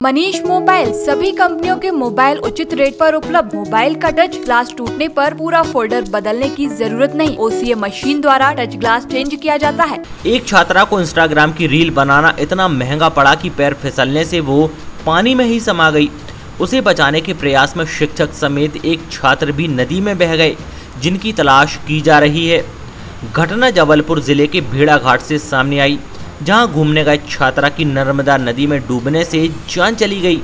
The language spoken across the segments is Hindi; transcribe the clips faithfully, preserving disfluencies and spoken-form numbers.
मनीष मोबाइल सभी कंपनियों के मोबाइल उचित रेट पर उपलब्ध। मोबाइल का टच ग्लास टूटने पर पूरा फोल्डर बदलने की जरूरत नहीं, ओसीए मशीन द्वारा टच ग्लास चेंज किया जाता है। एक छात्रा को इंस्टाग्राम की रील बनाना इतना महंगा पड़ा कि पैर फिसलने से वो पानी में ही समा गई। उसे बचाने के प्रयास में शिक्षक समेत एक छात्र भी नदी में बह गए, जिनकी तलाश की जा रही है। घटना जबलपुर जिले के भेड़ा घाट से सामने आई, जहां घूमने गए छात्रा की नर्मदा नदी में डूबने से जान चली गई।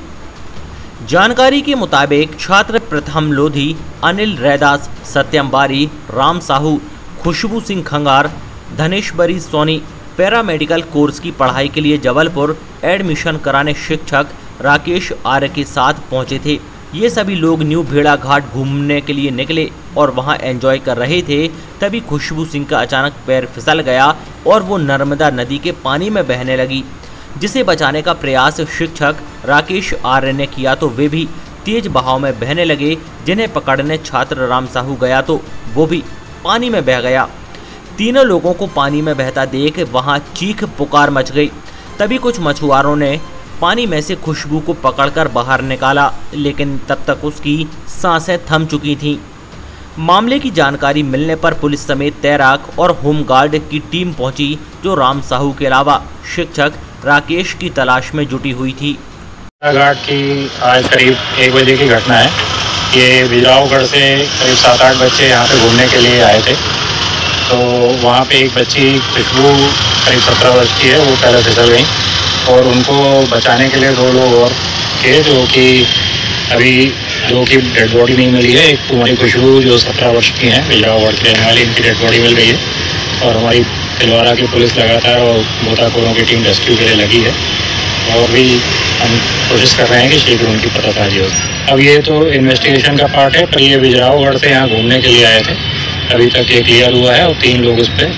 जानकारी के मुताबिक छात्र प्रथम लोधी, अनिल रैदास, सत्यम बारी, राम साहू, खुशबू सिंह खंगार, धनेश्वरी सोनी पैरामेडिकल कोर्स की पढ़ाई के लिए जबलपुर एडमिशन कराने शिक्षक राकेश आर्य के साथ पहुंचे थे। ये सभी लोग न्यू भेड़ा घाट घूमने के लिए निकले और वहां एंजॉय कर रहे थे। तभी खुशबू सिंह का अचानक पैर फिसल गया और वो नर्मदा नदी के पानी में बहने लगी, जिसे बचाने का प्रयास शिक्षक राकेश आर्य ने किया तो वे भी तेज बहाव में बहने लगे। जिन्हें पकड़ने छात्र राम साहू गया तो वो भी पानी में बह गया। तीनों लोगों को पानी में बहता देख वहां चीख पुकार मच गई। तभी कुछ मछुआरों ने पानी में से खुशबू को पकड़कर बाहर निकाला, लेकिन तब तक उसकी सांसें थम चुकी थीं। मामले की जानकारी मिलने पर पुलिस समेत तैराक और होमगार्ड की टीम पहुंची, जो राम साहू के अलावा शिक्षक राकेश की तलाश में जुटी हुई थी। घाट की आज करीब एक बजे की घटना है। ये बिजरावगढ़ से करीब सात आठ बच्चे यहाँ पे घूमने के लिए आए थे। तो वहाँ पे एक बच्ची खुशबू करीब सत्रह वर्ष की है, वो पहले फिसल गई और उनको बचाने के लिए दो लोग और थे, जो कि अभी दो की डेड बॉडी नहीं मिली है। एक कुमारी खुशबू जो सत्रह वर्ष की हैं, बिजरावगढ़ के रहने वाली, इनकी डेड बॉडी मिल गई है और हमारी तिलवारा की पुलिस लगातार और गोताखोरों की टीम रेस्क्यू के लिए लगी है और भी हम कोशिश कर रहे हैं कि शीघ्र उनकी पतासाजी हो। अब ये तो इन्वेस्टिगेशन का पार्ट है, पर ये बिजरावगढ़ से यहाँ घूमने के लिए आए थे। अभी तक ये क्लियर हुआ है और तीन लोग इस पर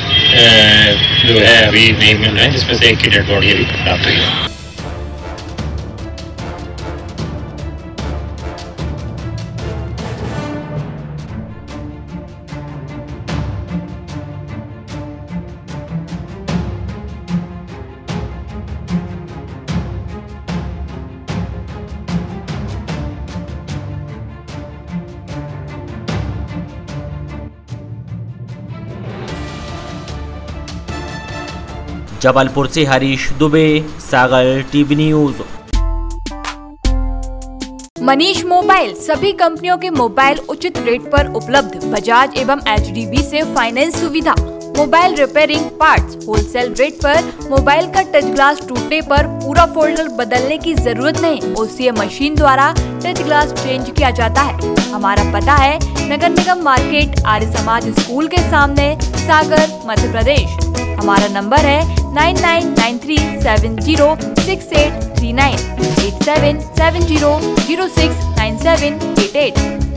जो है अभी नहीं मिल रहे हैं, जिसमें से एक की डेड बॉडी अभी प्राप्त हुई है। जबलपुर से Harish Dubey, Sagar TV news. Manish mobile सभी कंपनियों के मोबाइल उचित रेट पर उपलब्ध। बजाज एवं एचडीबी से फाइनेंस सुविधा, mobile repairing, parts wholesale rate पर। मोबाइल का टच ग्लास टूटने पर पूरा फोल्डर बदलने की जरूरत नहीं, ओसीए मशीन द्वारा टच ग्लास चेंज किया जाता है। हमारा पता है नगर निगम मार्केट, आर्य समाज स्कूल के सामने, सागर, मध्य प्रदेश। हमारा नंबर है nine nine nine three seven zero six eight three nine, eight seven seven zero zero six nine seven eight eight.